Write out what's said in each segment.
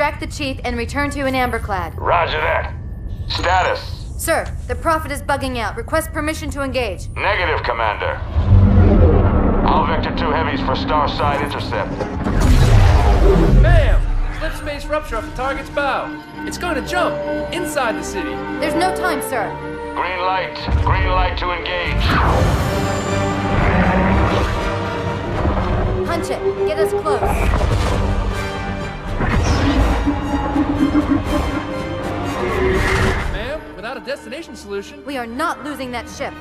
Extract the chief and return to an Amberclad. Roger that. Status? Sir, the Prophet is bugging out. Request permission to engage. Negative, Commander. I'll vector 2 heavies for Starside intercept. Bam! Slip space rupture off the target's bow. It's going to jump inside the city. There's no time, sir. Green light. Green light to engage. Punch it. Get us close. Ma'am, without a destination solution... We are not losing that ship.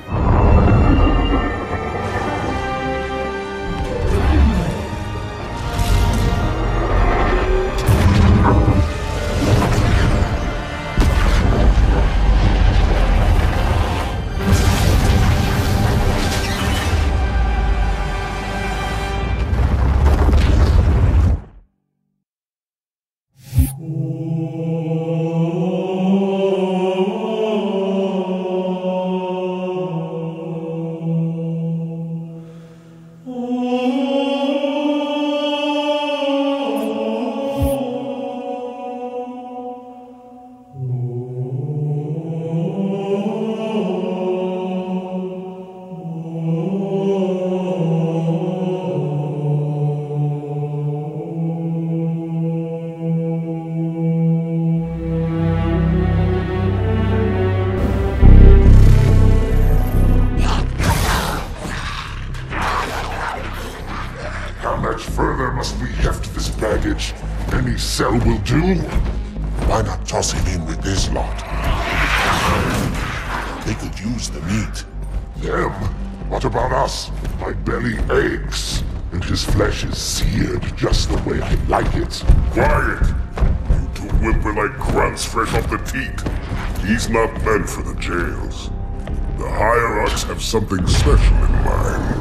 Any cell will do. Why not toss him in with this lot? They could use the meat. Them? What about us? My belly aches, and his flesh is seared just the way I like it. Quiet! You two whimper like grunts fresh off the teat. He's not meant for the jails. The hierarchs have something special in mind.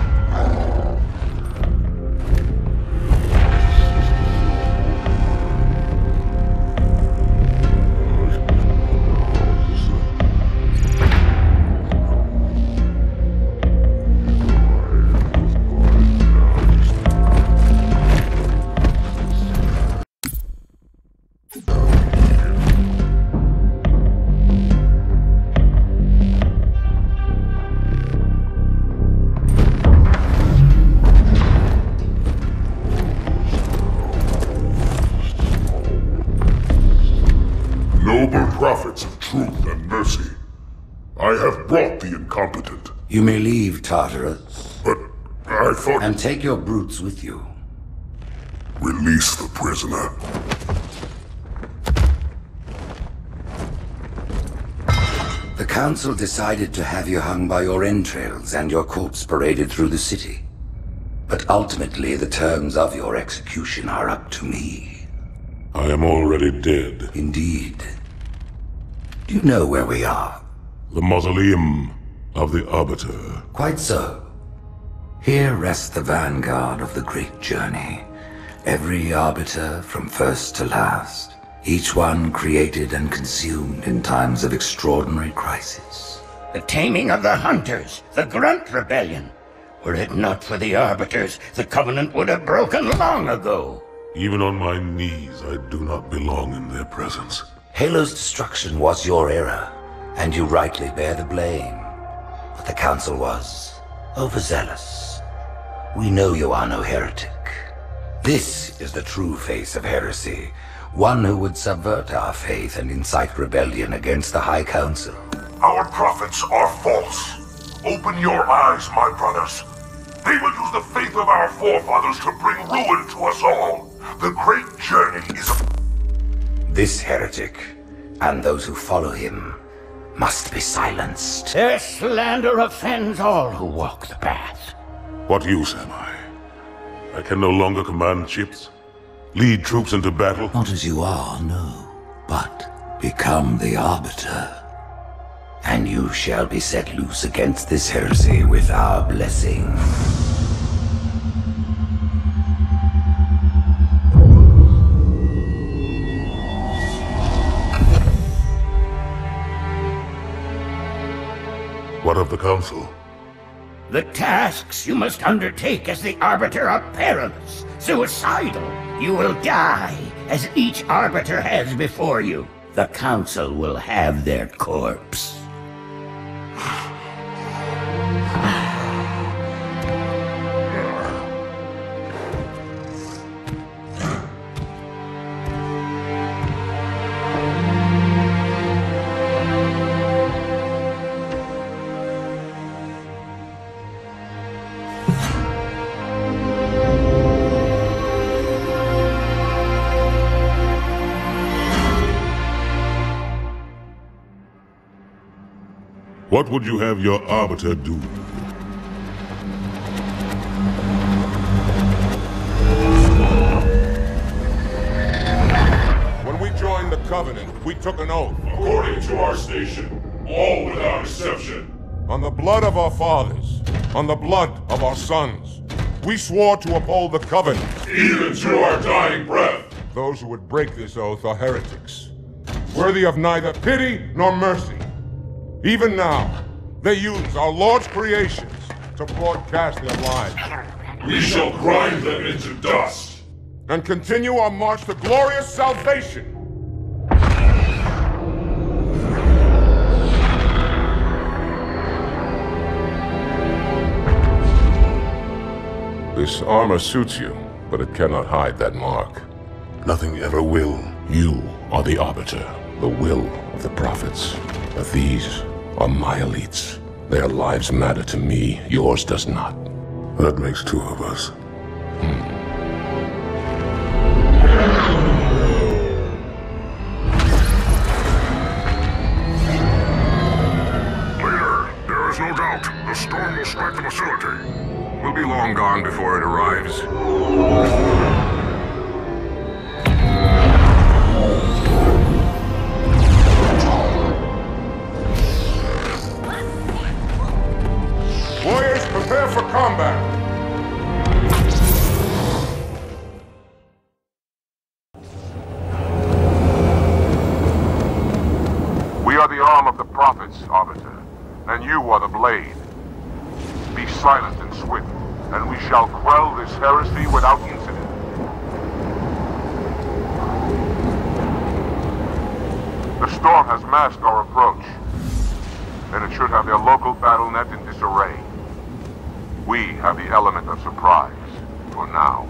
Noble prophets of truth and mercy, I have brought the incompetent. You may leave, Tartarus. But I thought... And take your brutes with you. Release the prisoner. The Council decided to have you hung by your entrails and your corpse paraded through the city. But ultimately, the terms of your execution are up to me. I am already dead. Indeed. Do you know where we are? The mausoleum of the Arbiter. Quite so. Here rests the vanguard of the great journey. Every Arbiter from first to last. Each one created and consumed in times of extraordinary crisis. The taming of the Hunters, the Grunt Rebellion. Were it not for the Arbiters, the Covenant would have broken long ago. Even on my knees, I do not belong in their presence. Halo's destruction was your error, and you rightly bear the blame. But the Council was overzealous. We know you are no heretic. This is the true face of heresy, one who would subvert our faith and incite rebellion against the High Council. Our prophets are false. Open your eyes, my brothers. They will use the faith of our forefathers to bring ruin to us all. The great journey is... This heretic, and those who follow him, must be silenced. Their slander offends all who walk the path. What use am I? I can no longer command ships, lead troops into battle. Not as you are, no, but become the Arbiter. And you shall be set loose against this heresy with our blessing. What of the Council? The tasks you must undertake as the Arbiter are perilous, suicidal. You will die, as each Arbiter has before you. The Council will have their corpse. What would you have your Arbiter do? When we joined the Covenant, we took an oath. According to our station, all without exception. On the blood of our fathers, on the blood of our sons, we swore to uphold the Covenant. Even to our dying breath. Those who would break this oath are heretics, worthy of neither pity nor mercy. Even now, they use our Lord's creations to broadcast their lies. We shall grind them into dust. And continue our march to glorious salvation. This armor suits you, but it cannot hide that mark. Nothing ever will. You are the Arbiter, the will of the prophets. But these are my elites. Their lives matter to me, yours does not. That makes two of us. Later, there is no doubt the storm will strike the facility. We'll be long gone before it arrives. Warriors, prepare for combat! We are the arm of the prophets, Arbiter, and you are the blade. Be silent and swift, and we shall quell this heresy without incident. The storm has masked our approach, and it should have their local battle net in disarray. We have the element of surprise, for now.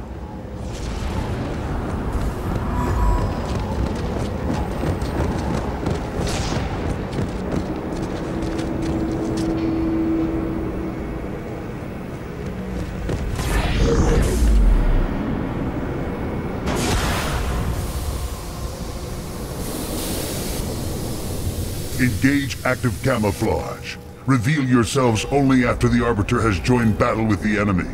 Engage active camouflage. Reveal yourselves only after the Arbiter has joined battle with the enemy.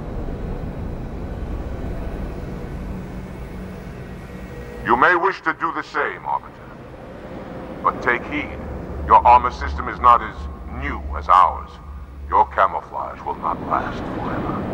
You may wish to do the same, Arbiter. But take heed. Your armor system is not as new as ours. Your camouflage will not last forever.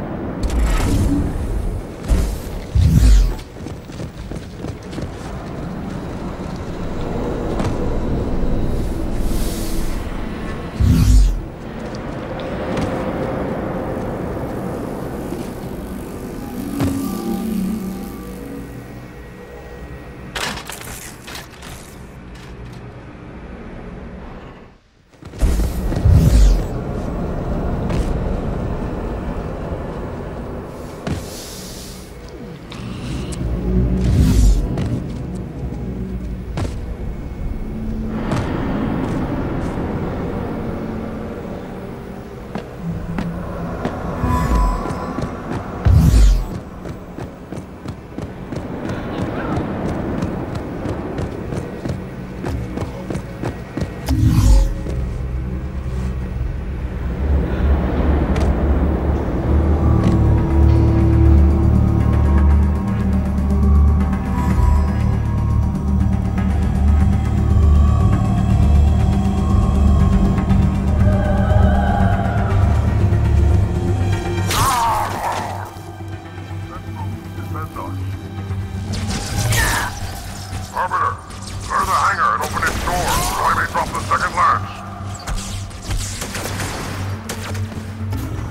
Arbiter, clear the hangar and open its doors so I may drop the second lance.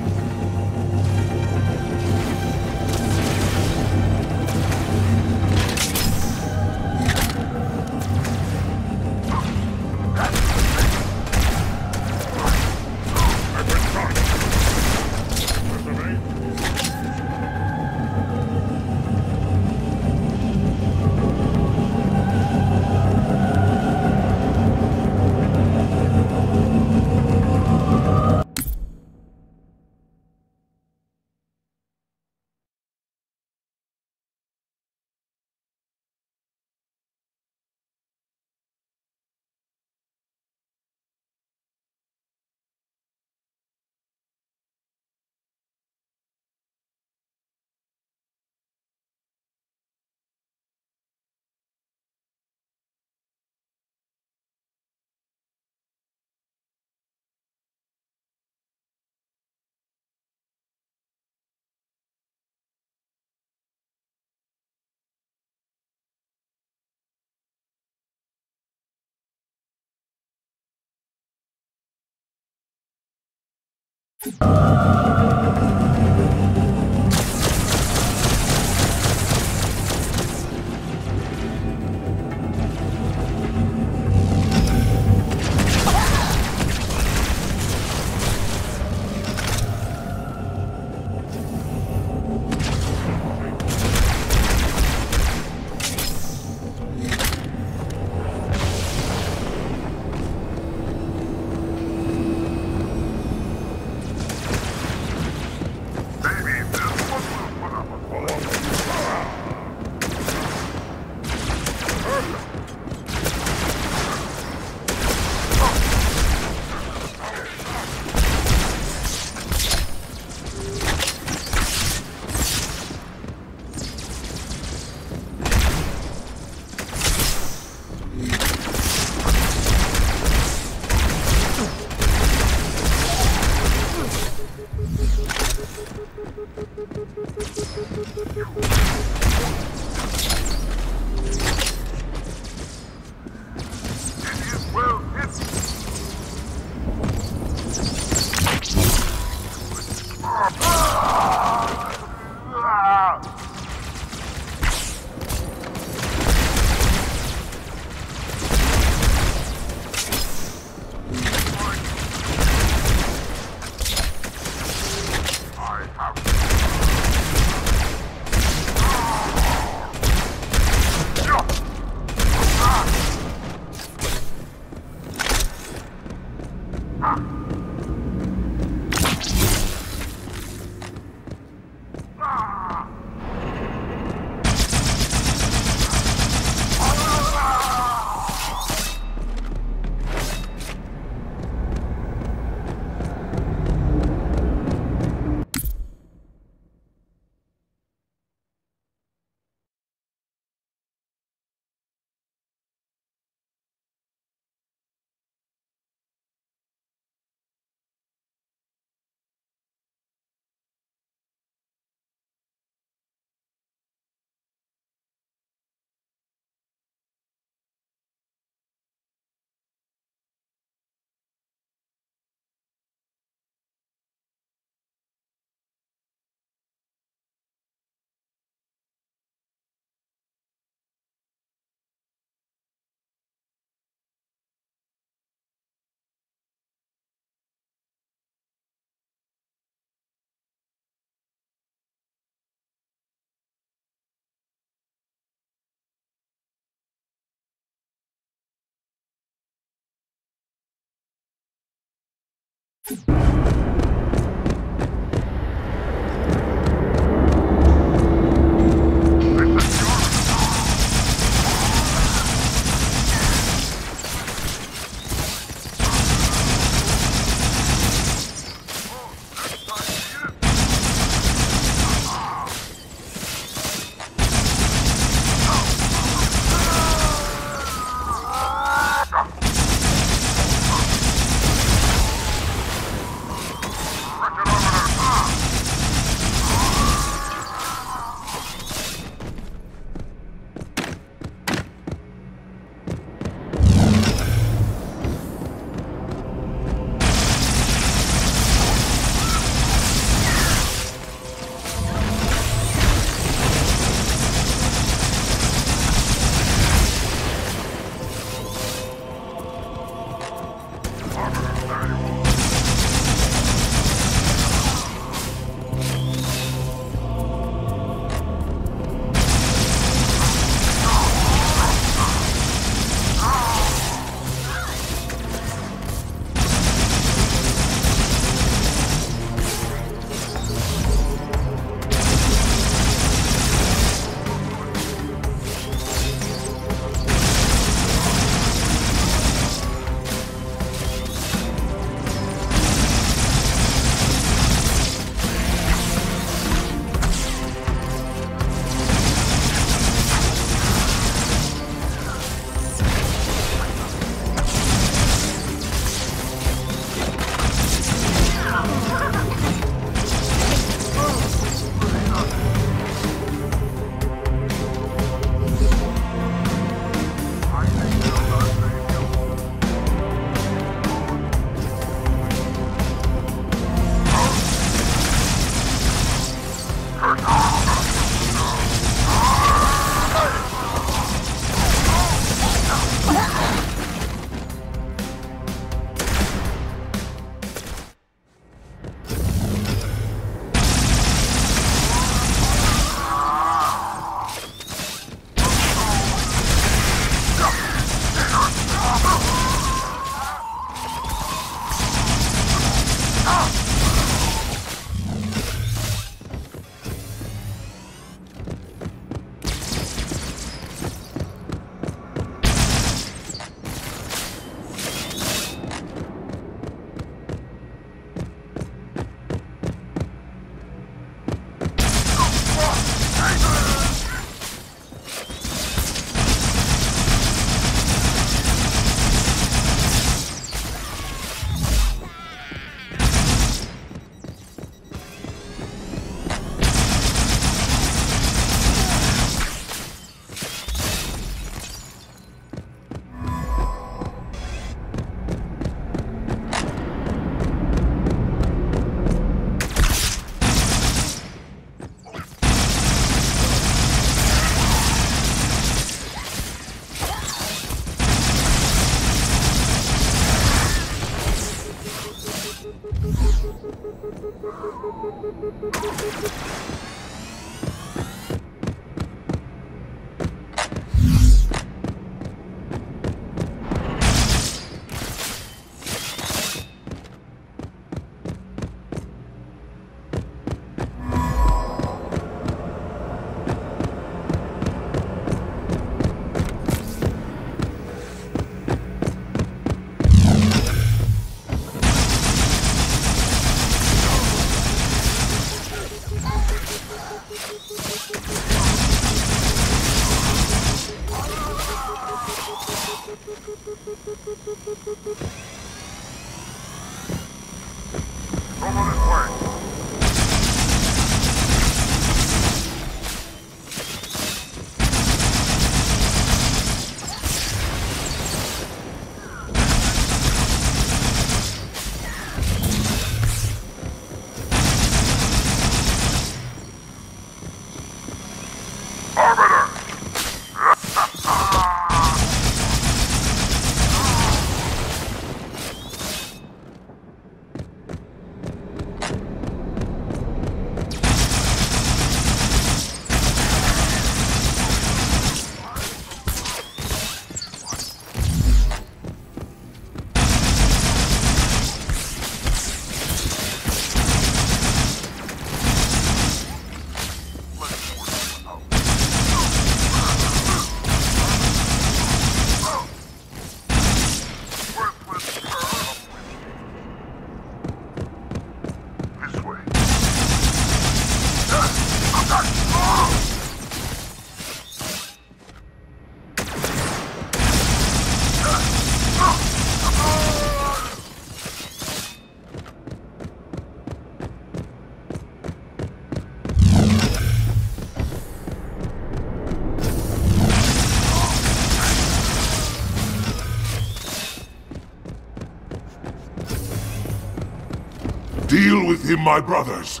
Deal with him, my brothers.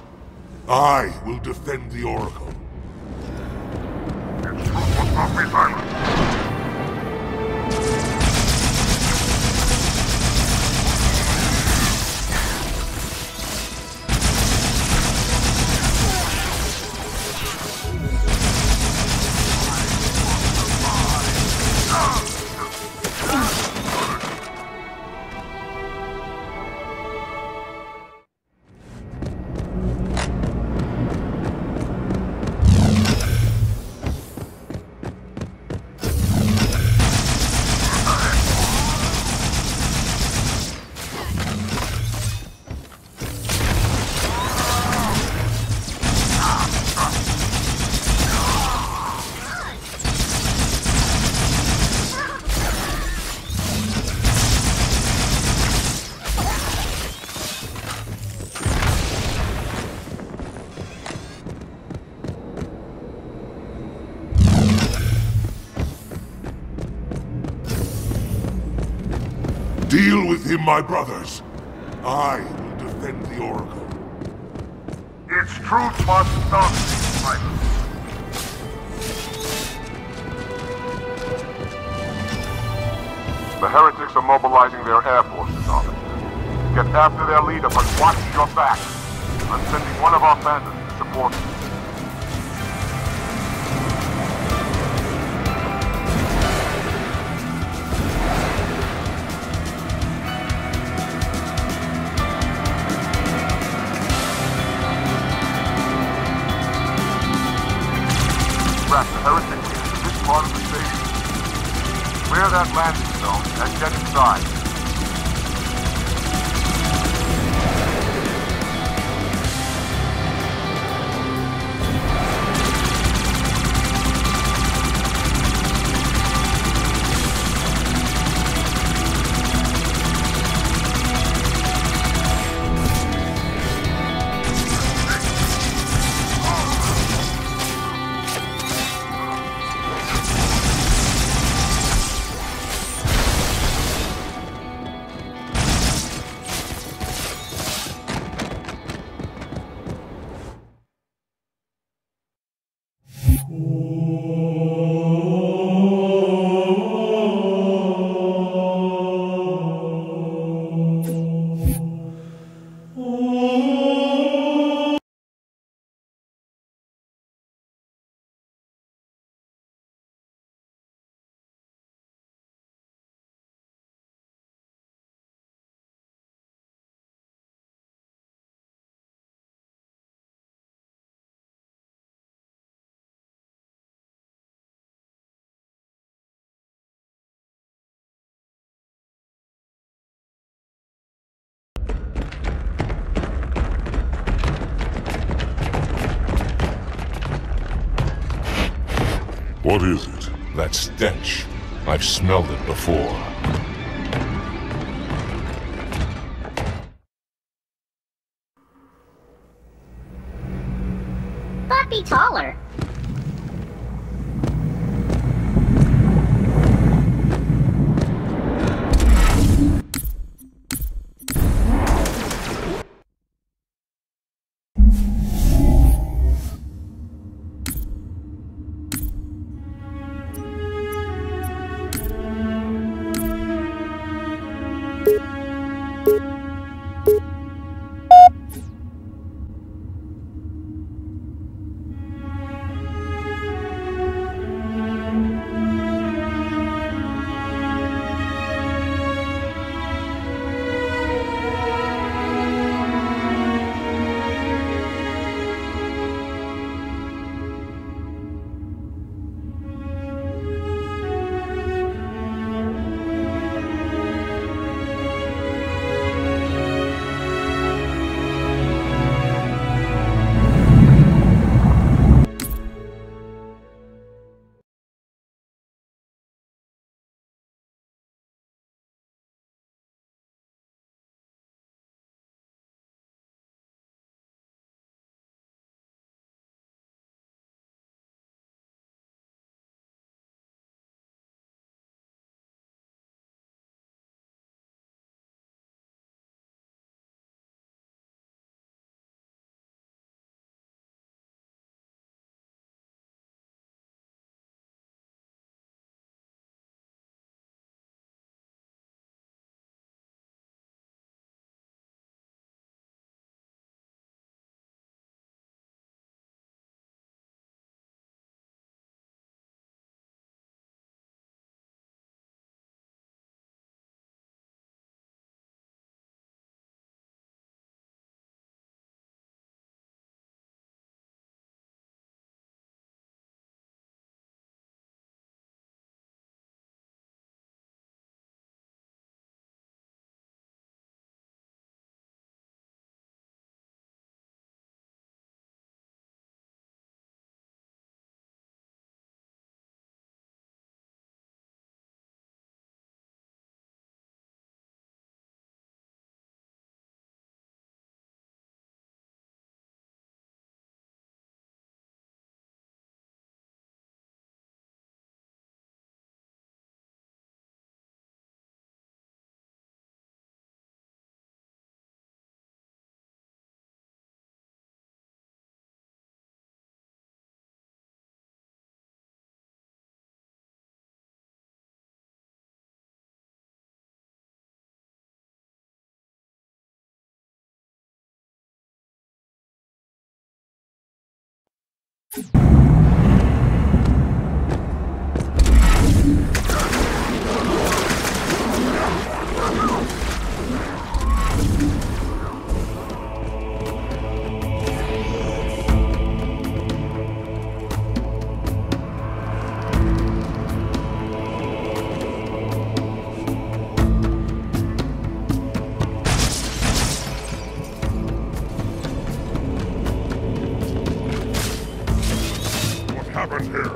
I will defend the Oracle. Its truth must not be silenced. Deal with him, my brothers. I will defend the Oracle. Its truth must not be silenced. The heretics are mobilizing their air forces, officer. Get after their leader, but watch your back. I'm sending one of our bandits to support you. Wrap the heretics into this part of the stadium. Clear that landing zone and get inside. What is it? That stench. I've smelled it before. But be taller. happened here?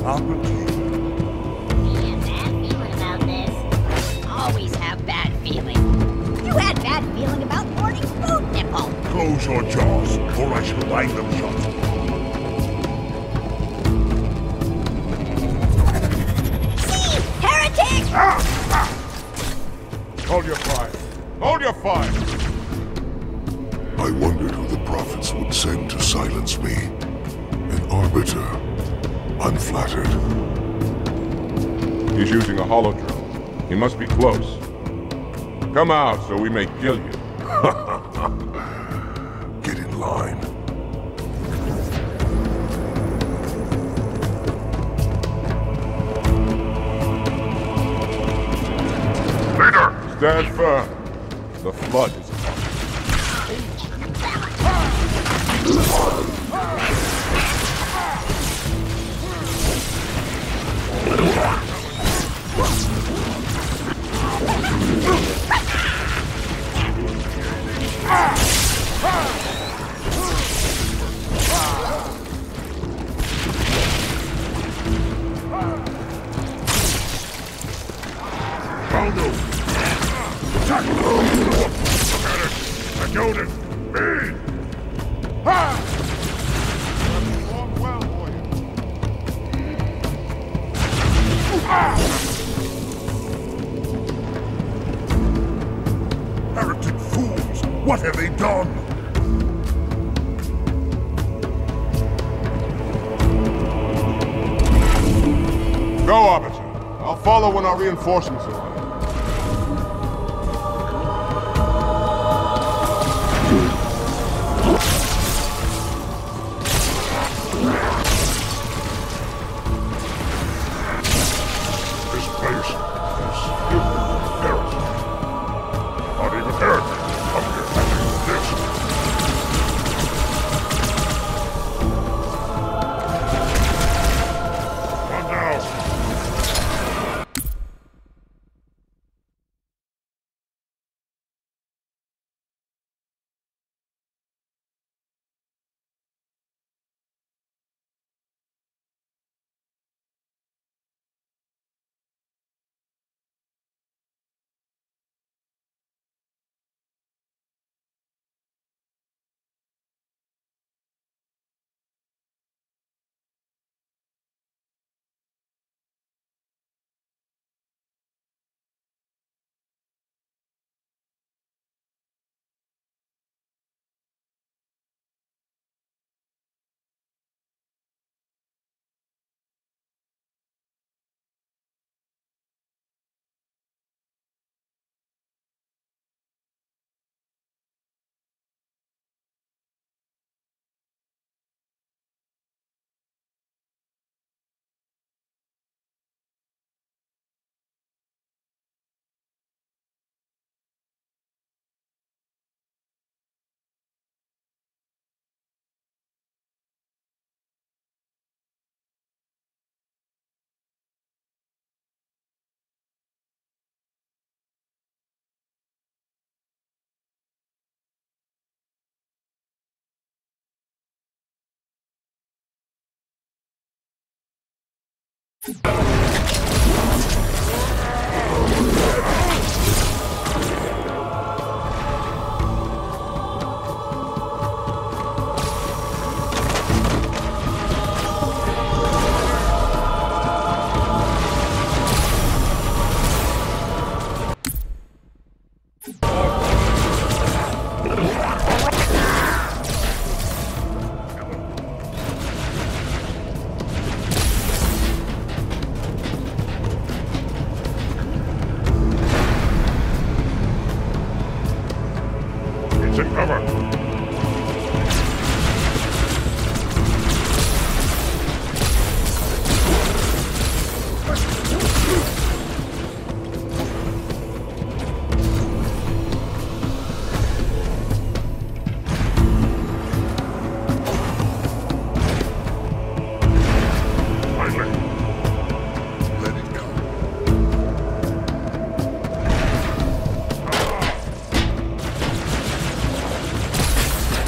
property. Bad feeling about this. Always have bad feeling. You had bad feeling about Morty's food nipple. Close your jaws, or I shall bind them shut. See? Heretic! Hold your fire. Hold your fire! I wondered who the prophets would send to silence me. An arbiter. Unflattered. He's using a holodrome. He must be close. Come out so we may kill you. Get in line. Leader! Stand firm. The flood is upon you. Baldo! Attack! Look at it! I killed it! Me! Ha! Well for you. Heretic fools! What have they done? Go, Arbiter. I'll follow when our reinforcements arrive. This place is filled with heresy. Not even heretics come here having this. One down. Take cover!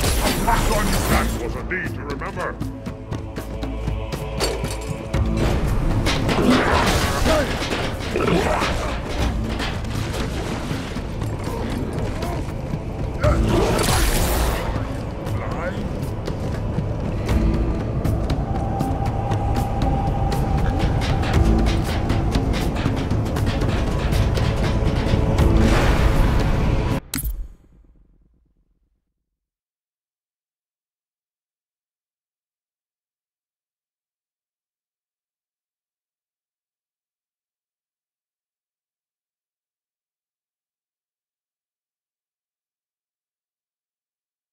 That was a deed to remember.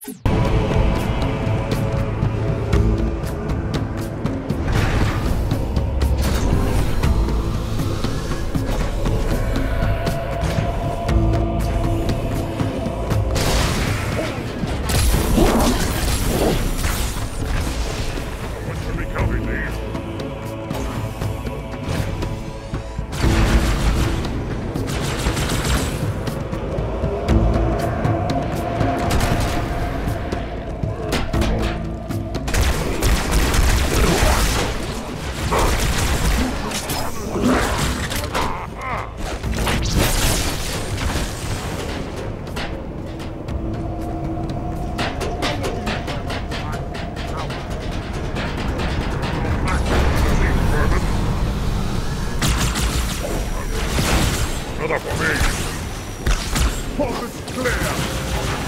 Another formation. Focus clear.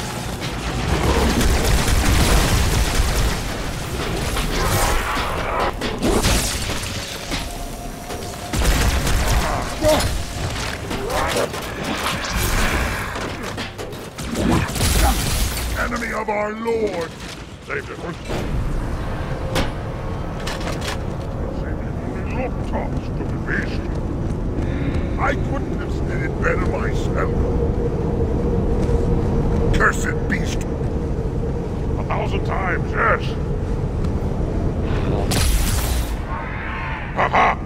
Enemy of our Lord. Saved it. Only look tops to the beast. I couldn't have said it better myself. Cursed beast. 1,000 times, yes. Ha-ha!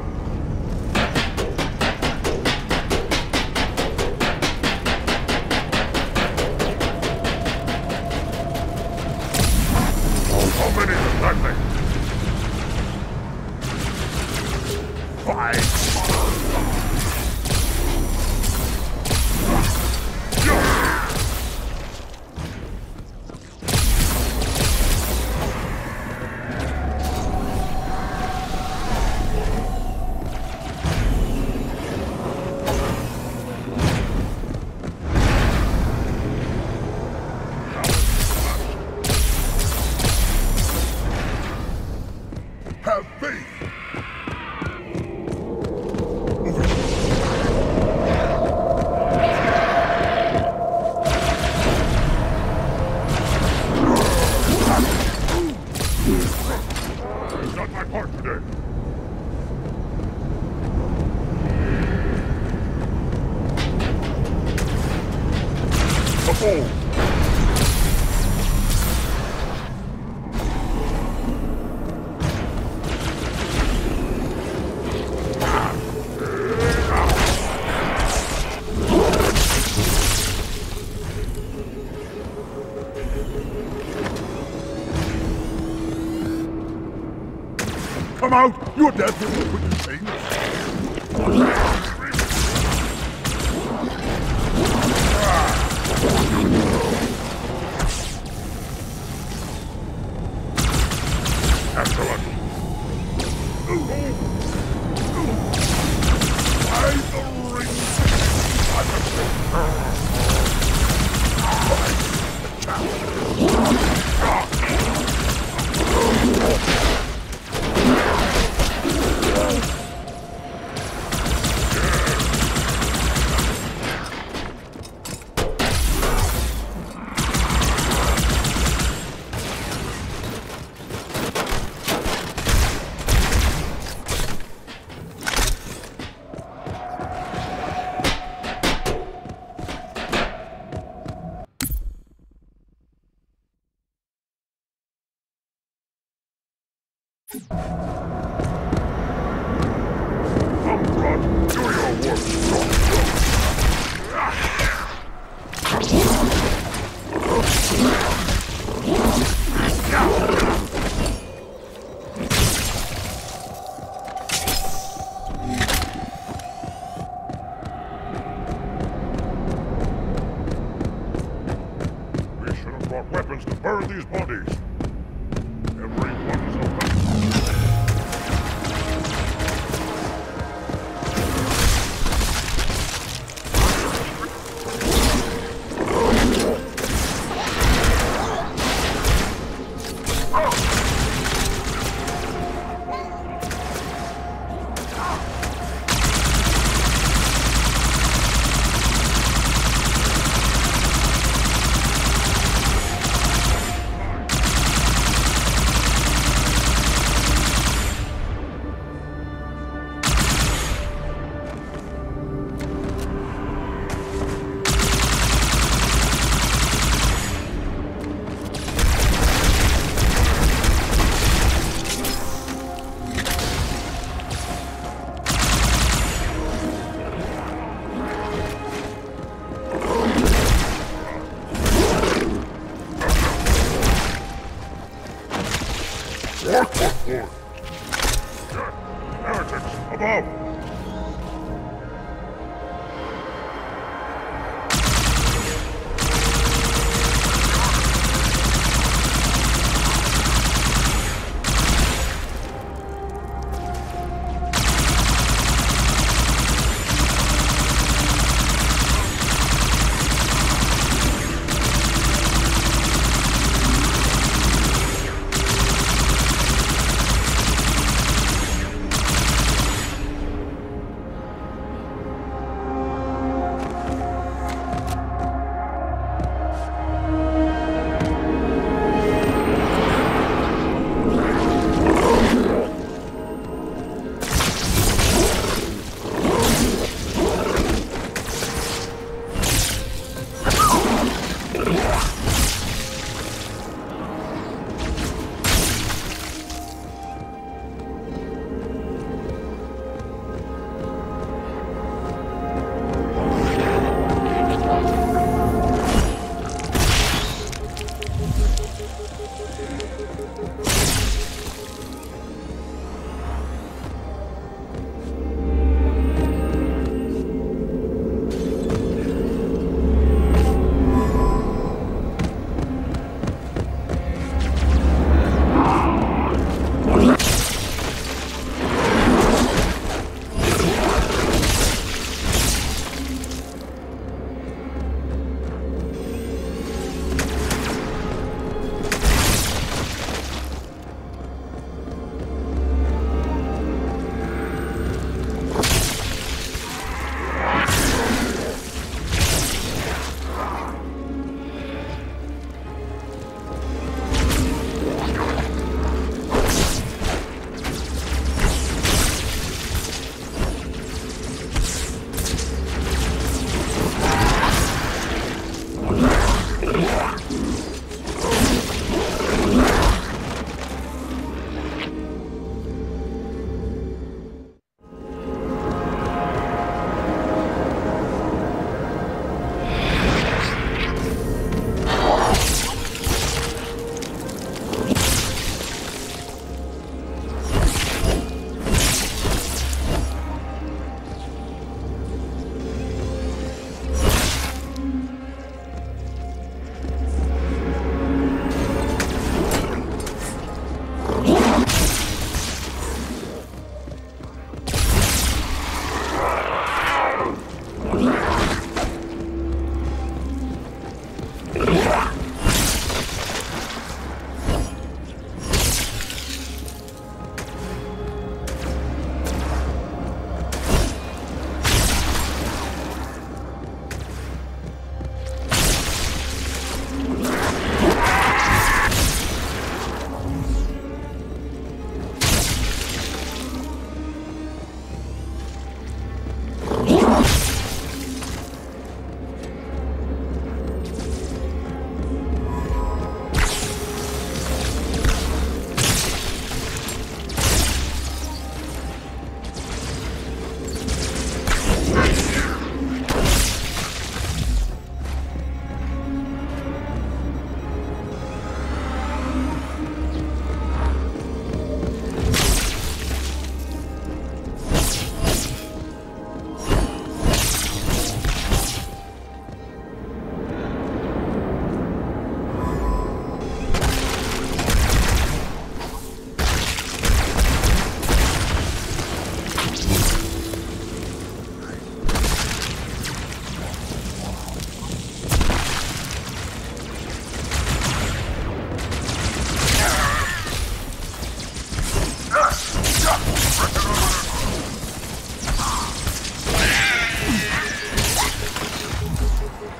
How many of that thing? 5. Have faith! It's not my part today. A fool! Come out! You're dead for what you think. Excellent. By the rings Umbra, do your work. We should have brought weapons to burn these bodies. Everyone is a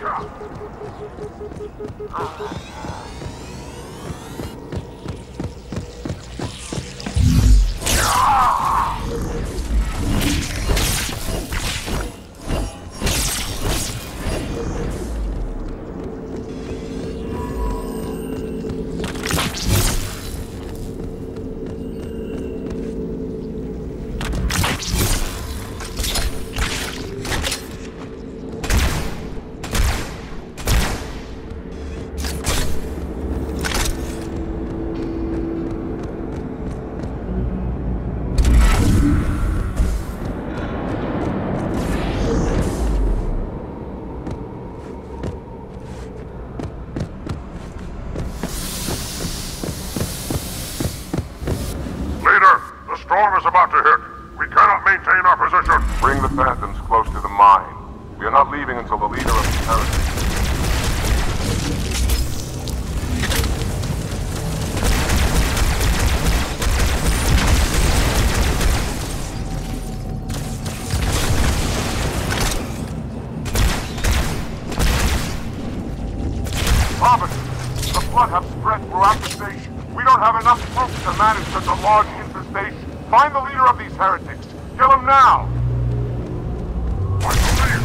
storm is about to hit. We cannot maintain our position. Bring the Phantoms close to the mine. We are not leaving until the leader of the heretics. Robert, the flood have spread throughout the station. We don't have enough troops to manage such a large infestation. Find the leader of these heretics. Kill him now! I believe.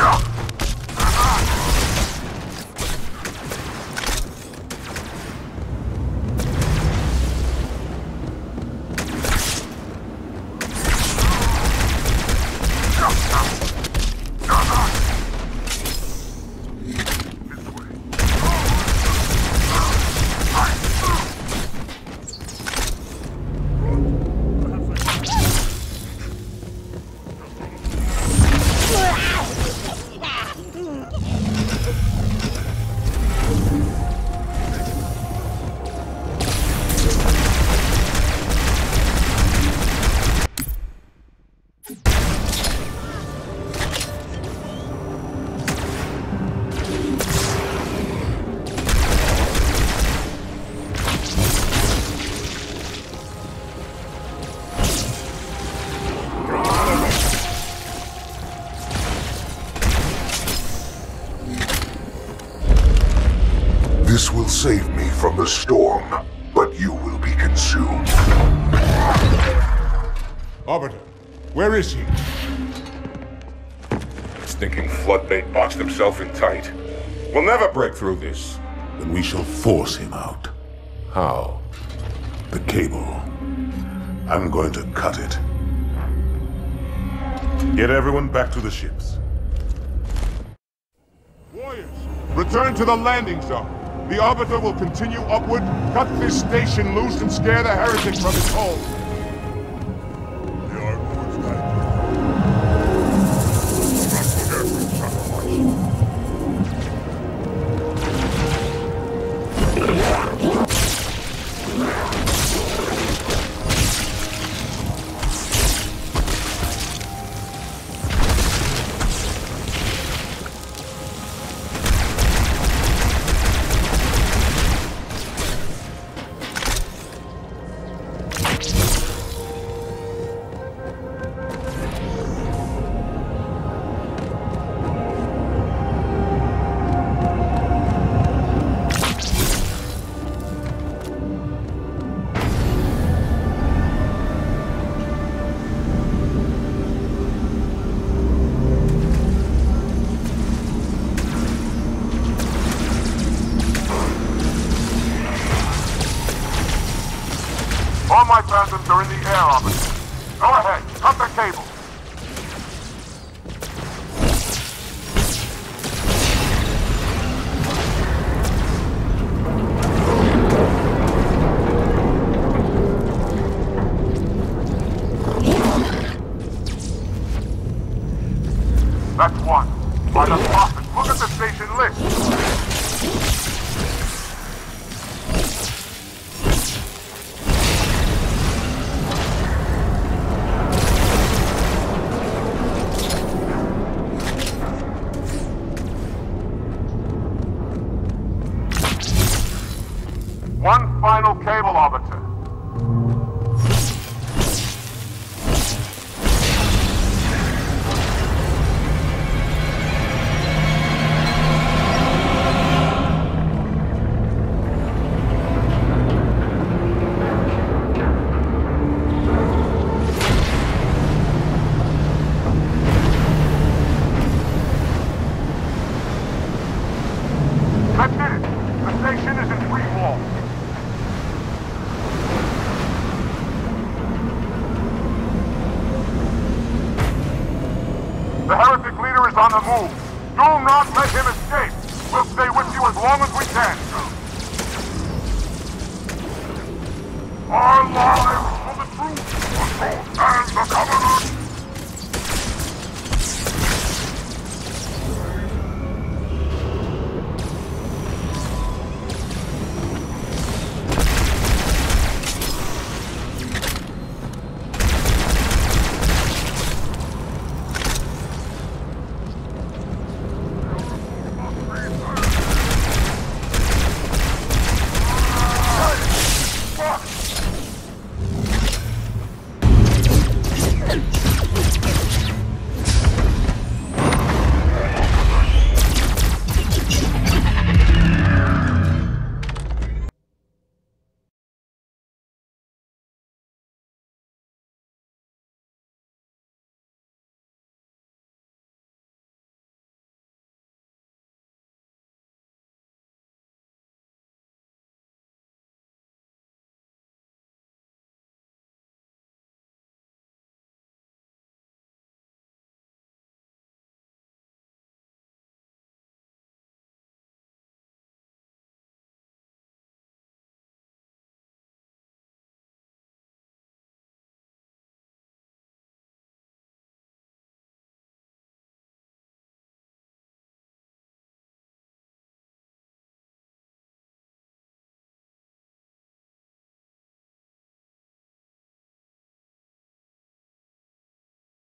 This will save me from the storm, but you will be consumed. Arbiter, where is he? Stinking floodbait boxed himself in tight. We'll never break through this. Then we shall force him out. How? The cable. I'm going to cut it. Get everyone back to the ships. Warriors, return to the landing zone. The Arbiter will continue upward, cut this station loose, and scare the heretic from its hole. The Arbiter's right. Not forget the sacrifice. All my Phantoms are in the air, Arbiter. Go ahead, cut the cable. That's one. By the prophet, look at the station list. One final cable, Arbiter. him escape. We'll stay with you as long as we can.